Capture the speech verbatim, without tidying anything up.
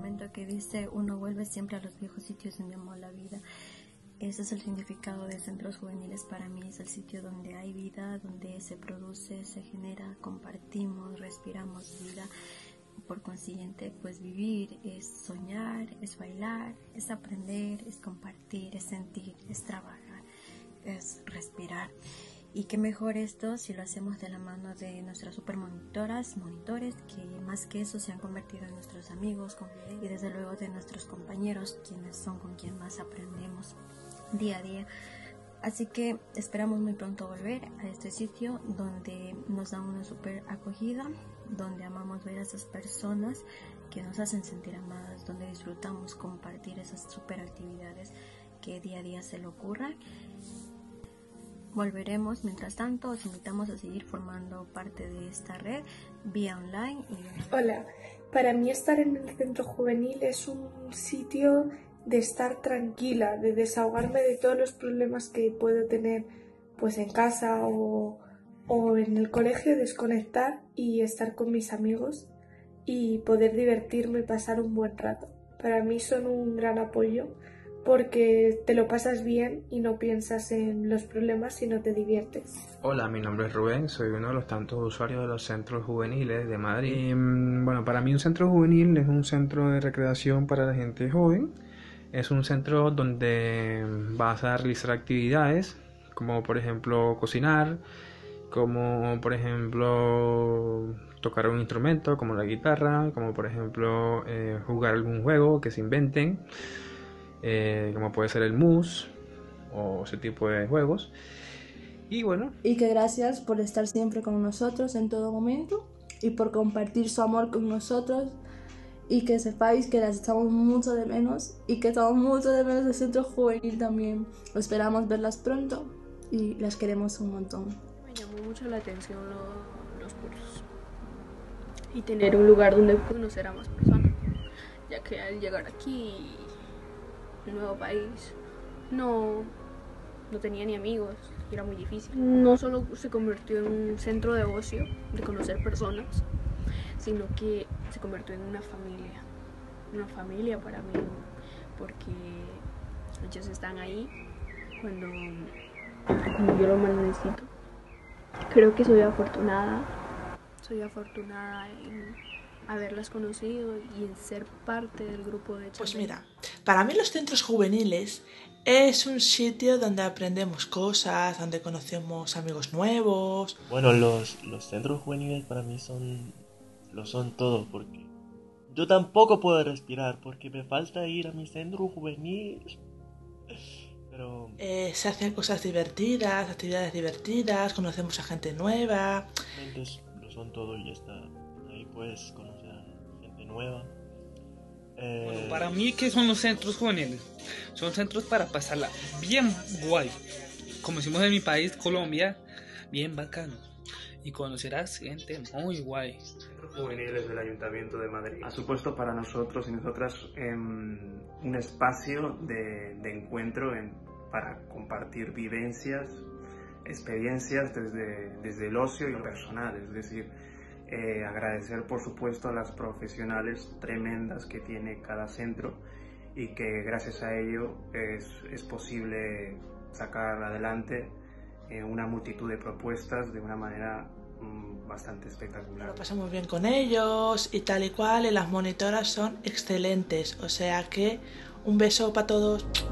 momento que dice uno vuelve siempre a los viejos sitios donde amó la vida. Ese es el significado de centros juveniles para mí, es el sitio donde hay vida, donde se produce, se genera, compartimos, respiramos vida. Por consiguiente, pues vivir es soñar, es bailar, es aprender, es compartir, es sentir, es trabajar, es respirar. Y qué mejor esto si lo hacemos de la mano de nuestras super monitoras, monitores, que más que eso se han convertido en nuestros amigos y desde luego de nuestros compañeros, quienes son con quien más aprendemos día a día. Así que esperamos muy pronto volver a este sitio donde nos dan una super acogida, donde amamos ver a esas personas que nos hacen sentir amadas, donde disfrutamos compartir esas super actividades que día a día se le ocurran. Volveremos, mientras tanto os invitamos a seguir formando parte de esta red vía online. Y... Hola, para mí estar en el centro juvenil es un sitio de estar tranquila, de desahogarme de todos los problemas que puedo tener pues en casa o, o en el colegio, desconectar y estar con mis amigos y poder divertirme y pasar un buen rato. Para mí son un gran apoyo porque te lo pasas bien y no piensas en los problemas, sino te diviertes. Hola, mi nombre es Rubén, soy uno de los tantos usuarios de los centros juveniles de Madrid. Y, bueno, para mí un centro juvenil es un centro de recreación para la gente joven. Es un centro donde vas a realizar actividades como por ejemplo cocinar, como por ejemplo tocar un instrumento como la guitarra, como por ejemplo eh, jugar algún juego que se inventen, eh, como puede ser el mus o ese tipo de juegos. Y bueno. Y que gracias por estar siempre con nosotros en todo momento y por compartir su amor con nosotros. Y que sepáis que las echamos mucho de menos y que echamos mucho de menos el centro juvenil también. Esperamos verlas pronto y las queremos un montón. Me llamó mucho la atención lo, los cursos y tener un lugar donde conocer a más personas, ya que al llegar aquí, un nuevo país, no, no tenía ni amigos, era muy difícil. No solo se convirtió en un centro de ocio, de conocer personas, sino que se convirtió en una familia, una familia para mí, porque ellos están ahí cuando, cuando yo lo más necesito. Creo que soy afortunada, soy afortunada en haberlas conocido y en ser parte del grupo de Chapel. Pues mira, para mí los centros juveniles es un sitio donde aprendemos cosas, donde conocemos amigos nuevos. Bueno, los, los centros juveniles para mí son... lo son todo, porque yo tampoco puedo respirar porque me falta ir a mi centro juvenil. Pero eh, se hacen cosas divertidas, actividades divertidas, conocemos a gente nueva. Entonces lo son todo y ya está. Ahí puedes conocer a gente nueva. Eh... Bueno, para mí, ¿qué son los centros juveniles? Son centros para pasarla bien guay, como decimos en mi país, Colombia, bien bacano. Y conocerás gente muy guay. Centros juveniles del Ayuntamiento de Madrid ha supuesto para nosotros y nosotras eh, un espacio de, de encuentro en, para compartir vivencias, experiencias desde, desde el ocio y lo personal, es decir, eh, agradecer por supuesto a las profesionales tremendas que tiene cada centro y que gracias a ello es, es posible sacar adelante una multitud de propuestas de una manera mmm, bastante espectacular. Lo pasamos bien con ellos y tal y cual, y las monitoras son excelentes, o sea que un beso para todos.